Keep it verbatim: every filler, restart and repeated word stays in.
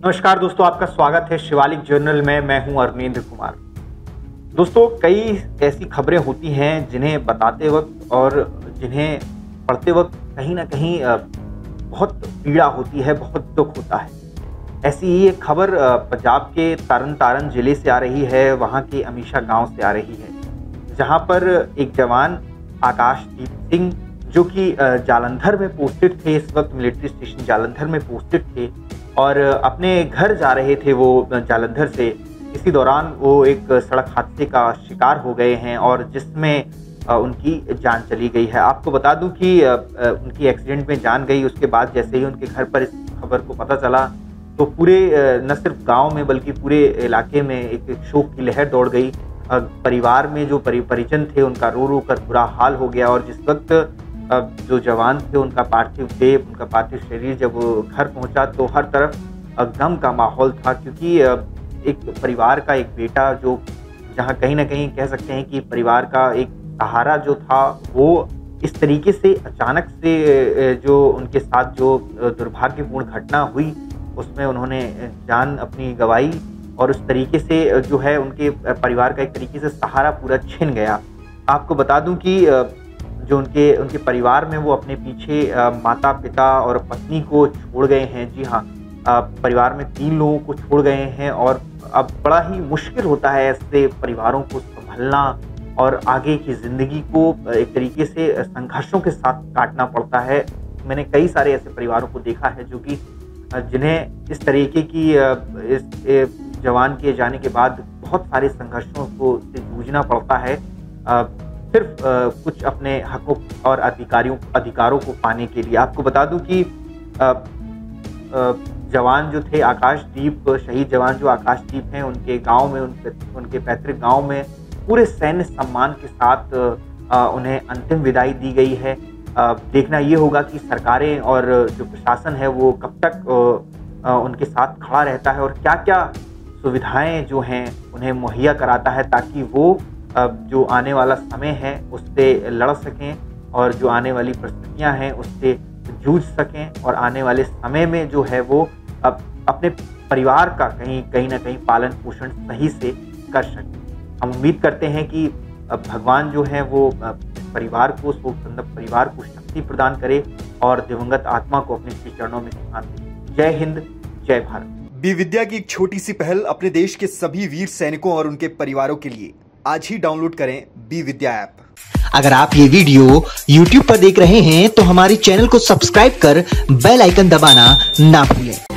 नमस्कार दोस्तों, आपका स्वागत है शिवालिक जर्नल में। मैं हूं अरविंद कुमार। दोस्तों, कई ऐसी खबरें होती हैं जिन्हें बताते वक्त और जिन्हें पढ़ते वक्त कहीं ना कहीं बहुत पीड़ा होती है, बहुत दुख होता है। ऐसी ही एक खबर पंजाब के तरन तारण जिले से आ रही है, वहां के अमीशा गांव से आ रही है, जहां पर एक जवान आकाशदीप सिंह जो कि जालंधर में पोस्टेड थे, इस वक्त मिलिट्री स्टेशन जालंधर में पोस्टेड थे और अपने घर जा रहे थे वो जालंधर से। इसी दौरान वो एक सड़क हादसे का शिकार हो गए हैं और जिसमें उनकी जान चली गई है। आपको बता दूं कि उनकी एक्सीडेंट में जान गई, उसके बाद जैसे ही उनके घर पर इस खबर को पता चला तो पूरे न सिर्फ गांव में बल्कि पूरे इलाके में एक शोक की लहर दौड़ गई। परिवार में जो परिजन थे उनका रो रो कर बुरा हाल हो गया और जिस वक्त जो जवान थे उनका पार्थिव देह, उनका पार्थिव शरीर जब घर पहुंचा तो हर तरफ गम का माहौल था, क्योंकि एक परिवार का एक बेटा जो जहां कहीं ना कहीं कह सकते हैं कि परिवार का एक सहारा जो था वो इस तरीके से अचानक से जो उनके साथ जो दुर्भाग्यपूर्ण घटना हुई उसमें उन्होंने जान अपनी गंवाई और उस तरीके से जो है उनके परिवार का एक तरीके से सहारा पूरा छिन गया। आपको बता दूं कि जो उनके उनके परिवार में वो अपने पीछे माता पिता और पत्नी को छोड़ गए हैं। जी हाँ, परिवार में तीन लोगों को छोड़ गए हैं और अब बड़ा ही मुश्किल होता है ऐसे परिवारों को संभालना और आगे की ज़िंदगी को एक तरीके से संघर्षों के साथ काटना पड़ता है। मैंने कई सारे ऐसे परिवारों को देखा है जो कि जिन्हें इस तरीके की इस जवान के जाने के बाद बहुत सारे संघर्षों को से जूझना पड़ता है, सिर्फ कुछ अपने हकों और अधिकारियों अधिकारों को पाने के लिए। आपको बता दूं कि जवान जो थे आकाशदीप, शहीद जवान जो आकाशदीप हैं, उनके गांव में उनके उनके पैतृक गांव में पूरे सैन्य सम्मान के साथ उन्हें अंतिम विदाई दी गई है। देखना ये होगा कि सरकारें और जो प्रशासन है वो कब तक उनके साथ खड़ा रहता है और क्या क्या सुविधाएं जो हैं उन्हें मुहैया कराता है, ताकि वो जो आने वाला समय है उससे लड़ सकें और जो आने वाली परिस्थितियां हैं उससे जूझ सकें और आने वाले समय में जो है वो अब अपने परिवार का कहीं कहीं ना कहीं पालन पोषण सही से कर सकें। हम उम्मीद करते हैं कि भगवान जो है वो परिवार को शोक संतप्त परिवार को शक्ति प्रदान करे और दिवंगत आत्मा को अपने श्री चरणों में स्थान दे। जय हिंद, जय भारत। बी विद्या की एक छोटी सी पहल अपने देश के सभी वीर सैनिकों और उनके परिवारों के लिए। आज ही डाउनलोड करें बी विद्या ऐप। अगर आप ये वीडियो यूट्यूब पर देख रहे हैं तो हमारे चैनल को सब्सक्राइब कर बेल आइकन दबाना ना भूलें।